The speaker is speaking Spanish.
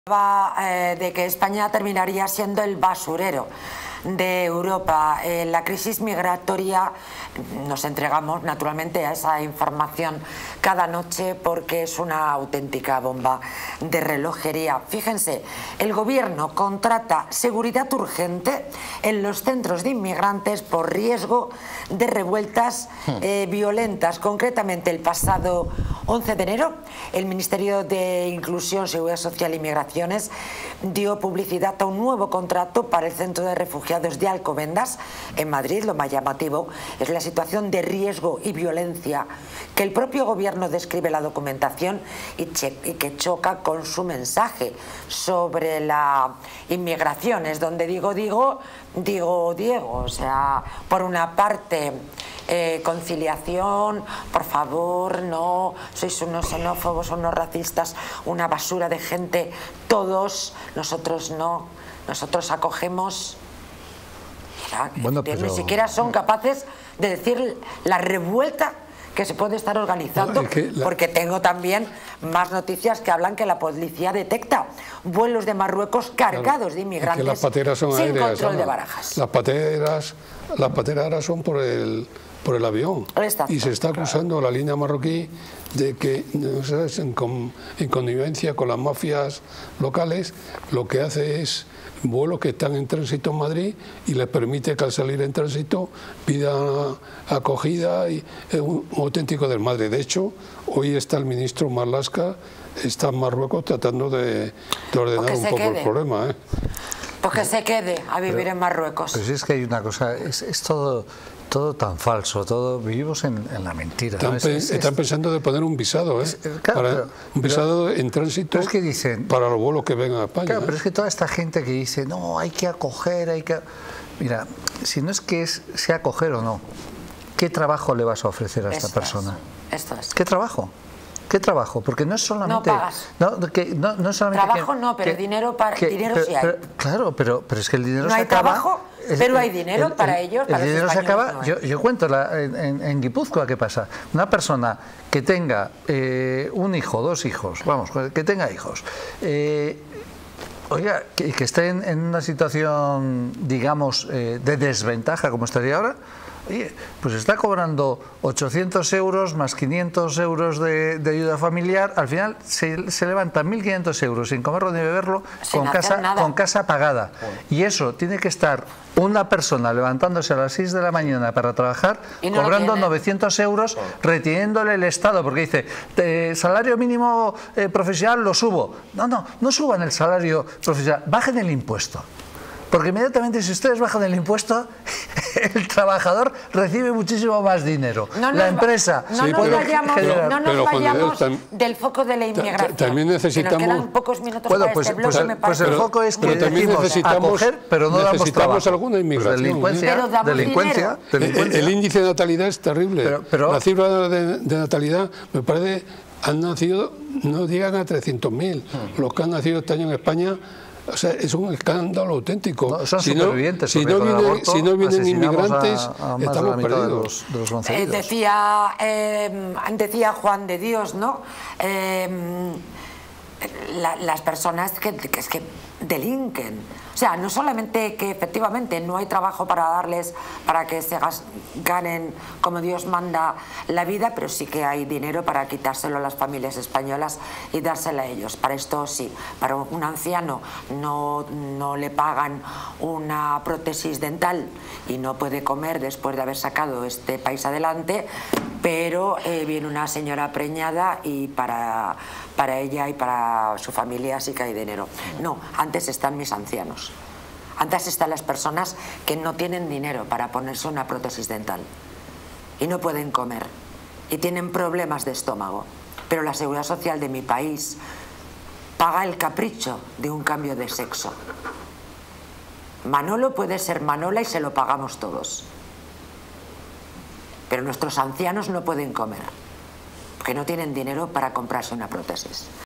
De que España terminaría siendo el basurero de Europa. La crisis migratoria, nos entregamos naturalmente a esa información cada noche porque es una auténtica bomba de relojería. Fíjense, el gobierno contrata seguridad urgente en los centros de inmigrantes por riesgo de revueltas violentas. Concretamente, el pasado 11 de enero, el Ministerio de Inclusión, Seguridad Social y Migraciones dio publicidad a un nuevo contrato para el Centro de Refugiados de Alcobendas, en Madrid. Lo más llamativo es la situación de riesgo y violencia que el propio gobierno describe en la documentación y que choca con su mensaje sobre la inmigración. Es donde digo, o sea, por una parte conciliación, por favor, no sois unos xenófobos, unos racistas, una basura de gente, todos, nosotros no, nosotros acogemos. Bueno, pero... Ni siquiera son capaces de decir la revuelta que se puede estar organizando, porque tengo también más noticias que hablan que la policía detecta vuelos de Marruecos cargados de inmigrantes las pateras son sin aéreas, control de Barajas. Las pateras ahora son por el avión. Y se está acusando a la línea marroquí de que, en connivencia con las mafias locales, lo que hace es vuelos que están en tránsito en Madrid y les permite que al salir en tránsito pidan acogida, y es un auténtico desmadre. De hecho, hoy está el ministro Marlaska, está en Marruecos tratando de ordenar un poco el problema. Pues que se quede a vivir en Marruecos. Pero si es que hay una cosa, es todo tan falso, vivimos en la mentira. Están pensando de poner un visado, un visado en tránsito para los vuelos que vengan a España. Claro, pero es que toda esta gente que dice, no, hay que acoger, Mira, si no es que sea acoger o no, ¿qué trabajo le vas a ofrecer a esta persona? Esto es. ¿Qué trabajo? ¿Qué trabajo? Porque no es solamente... No pagas. No es solamente trabajo no, pero dinero sí hay. Claro, pero es que el dinero no se acaba... No hay trabajo, pero hay dinero para ellos, para el dinero se acaba. No yo cuento en Guipúzcoa qué pasa. Una persona que tenga un hijo, dos hijos, vamos, que tenga hijos, oiga, que esté en una situación, digamos, de desventaja como estaría ahora, oye, pues está cobrando 800 euros más 500 euros de ayuda familiar. Al final se levantan 1.500 euros sin comerlo ni beberlo, con casa pagada. Y eso tiene que estar una persona levantándose a las 6 de la mañana para trabajar, cobrando 900 euros, reteniéndole el Estado, porque dice, salario mínimo profesional lo subo. No suban el salario profesional, bajen el impuesto. Porque inmediatamente si ustedes bajan el impuesto, el trabajador recibe muchísimo más dinero. La empresa no nos vayamos del foco de la inmigración. También necesitamos... Que nos quedan pocos minutos para este bloque, me parece. El foco es que decimos acoger, pero no damos trabajo. Alguna inmigración. Delincuencia. El índice de natalidad es terrible. La cifra de natalidad, me parece, han nacido, no llegan a 300.000. Los que han nacido este año en España... O sea, es un escándalo auténtico. Son supervivientes. Si no vienen inmigrantes, estamos perdidos. Decía Juan de Dios, ¿no? Las personas que delinquen. O sea, no solamente que efectivamente no hay trabajo para darles, para que se ganen como Dios manda la vida, pero sí que hay dinero para quitárselo a las familias españolas y dárselo a ellos. Para esto sí, para un anciano no le pagan una prótesis dental y no puede comer después de haber sacado este país adelante, pero viene una señora preñada y para ella y para su familia sí que hay dinero. No, antes están mis ancianos. Antes están las personas que no tienen dinero para ponerse una prótesis dental y no pueden comer y tienen problemas de estómago. Pero la Seguridad Social de mi país paga el capricho de un cambio de sexo. Manolo puede ser Manola y se lo pagamos todos. Pero nuestros ancianos no pueden comer porque no tienen dinero para comprarse una prótesis.